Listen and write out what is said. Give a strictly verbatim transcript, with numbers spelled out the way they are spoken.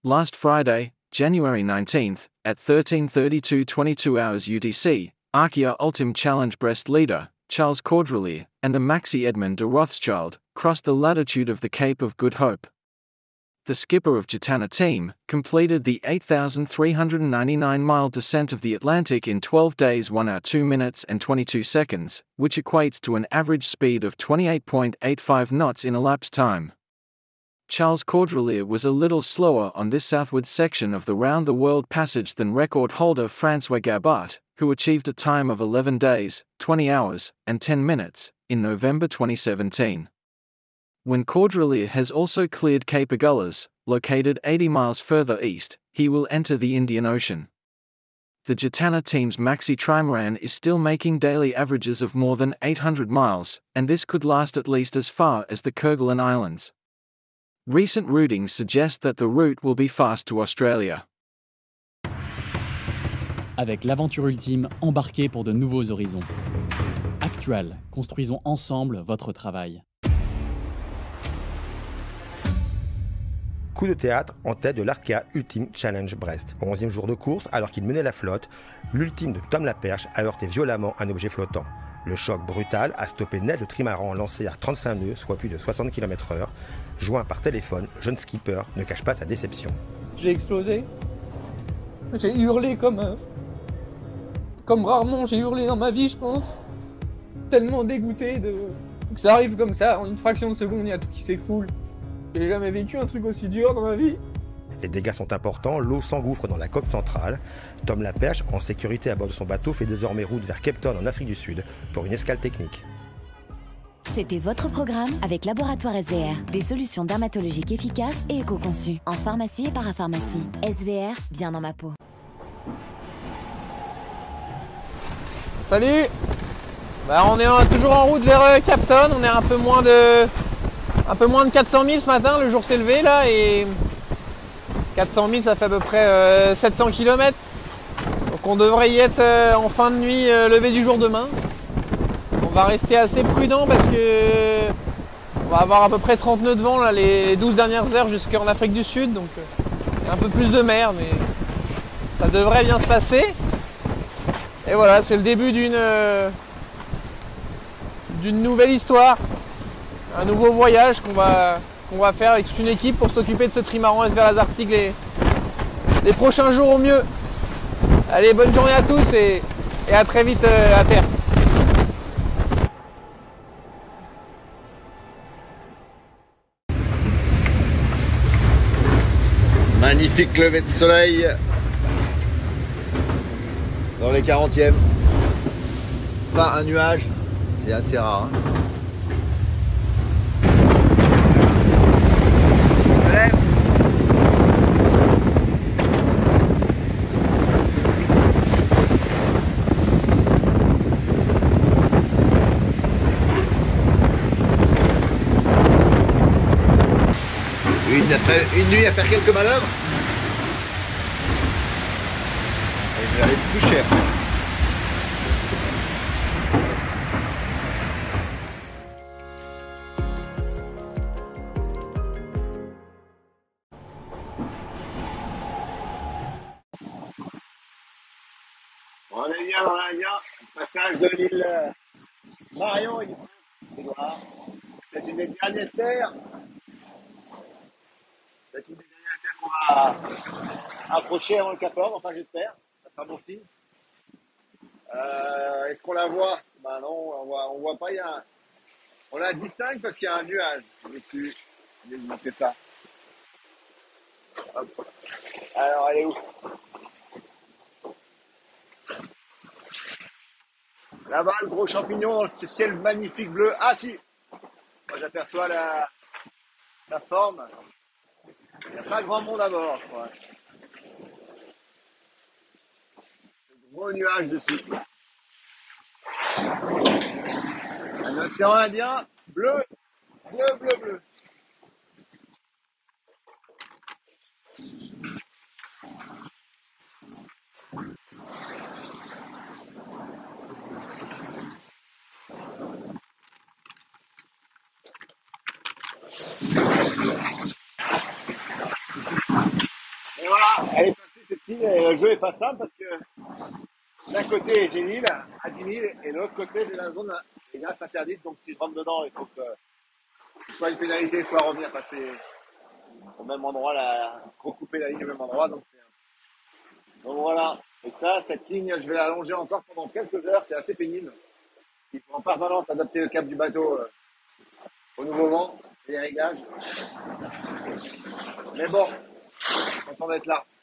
Last Friday, January nineteenth, at thirteen thirty-two twenty-two hours U T C, Arkia Ultim Challenge Brest leader, Charles Caudrelier, and the Maxi Edmond de Rothschild, crossed the latitude of the Cape of Good Hope. The skipper of Gitana team completed the eight thousand three hundred ninety-nine mile descent of the Atlantic in twelve days one hour two minutes and twenty-two seconds, which equates to an average speed of twenty-eight point eight five knots in elapsed time. Charles Caudrelier was a little slower on this southward section of the round-the-world passage than record holder Francois Gabart, who achieved a time of eleven days, twenty hours, and ten minutes, in November twenty seventeen. When Caudrelier has also cleared Cape Agulhas, located eighty miles further east, he will enter the Indian Ocean. The Gitana team's Maxi Trimaran is still making daily averages of more than eight hundred miles, and this could last at least as far as the Kerguelen Islands. Recent routings suggest that the route will be fast to Australia. Avec l'aventure ultime, embarquez pour de nouveaux horizons. Actual, construisons ensemble votre travail. Coup de théâtre en tête de l'Arkia Ultim Challenge Brest. Au onzième jour de course, alors qu'il menait la flotte, l'ultime de Tom Laperche a heurté violemment un objet flottant. Le choc brutal a stoppé net le trimaran lancé à trente-cinq nœuds, soit plus de soixante kilomètres heure. Joint par téléphone, jeune skipper ne cache pas sa déception. J'ai explosé. J'ai hurlé comme... Euh, comme rarement j'ai hurlé dans ma vie, je pense. Tellement dégoûté de... que ça arrive comme ça, en une fraction de seconde, il y a tout qui s'écroule. J'ai jamais vécu un truc aussi dur dans ma vie. Les dégâts sont importants, l'eau s'engouffre dans la coque centrale. Tom Laperche, en sécurité à bord de son bateau, fait désormais route vers Cape Town en Afrique du Sud pour une escale technique. C'était votre programme avec Laboratoire S V R. Des solutions dermatologiques efficaces et éco-conçues. En pharmacie et parapharmacie. S V R, bien dans ma peau. Salut. Bah, on est en, toujours en route vers euh, Cape Town. On est un peu moins de... Un peu moins de quatre cent mille ce matin, le jour s'est levé là, et quatre cent mille ça fait à peu près euh, sept cents kilomètres. Donc on devrait y être euh, en fin de nuit, euh, lever du jour demain. On va rester assez prudent parce que on va avoir à peu près trente nœuds de vent là, les douze dernières heures jusqu'en Afrique du Sud. Donc euh, un peu plus de mer, mais ça devrait bien se passer. Et voilà, c'est le début d'une euh, d'une nouvelle histoire. Un nouveau voyage qu'on va, qu'on va faire avec toute une équipe pour s'occuper de ce trimaran S V R Lazartigue les, les prochains jours au mieux. Allez, bonne journée à tous et, et à très vite euh, à terre. Magnifique lever de soleil dans les quarantièmes. Pas un nuage, c'est assez rare. Hein. Une, une nuit à faire quelques manœuvres. Et je vais aller plus cher. On est bien dans l'Indien, passage de l'île Marion et du Prince-Édouard. C'est une des dernières terres. C'est une des dernières terres qu'on va approcher avant le Cap Horn, enfin j'espère, ça sera bon signe. Euh, Est-ce qu'on la voit? Ben non, on voit, on voit pas, il y a un... on la distingue parce qu'il y a un nuage dessus. Je vais vous montrer ça. Hop. Alors elle est où? Là-bas, le gros champignon dans le ciel magnifique bleu. Ah si, moi j'aperçois la... sa forme. Il n'y a pas grand monde à bord, je crois. Ce gros nuage dessus. Un océan Indien bleu, bleu, bleu, bleu. le jeu est pas simple parce que d'un côté j'ai l'île à dix mille et de l'autre côté j'ai la zone et là c'est interdite, donc si je rentre dedans il faut que soit une pénalité, soit revenir passer au même endroit, la, recouper la ligne au même endroit. Donc, c'est, donc voilà. Et ça, cette ligne, je vais la allonger encore pendant quelques heures, c'est assez pénible. Il faut en permanence adapter le cap du bateau euh, au nouveau vent et les réglages. Mais bon, content d'être là.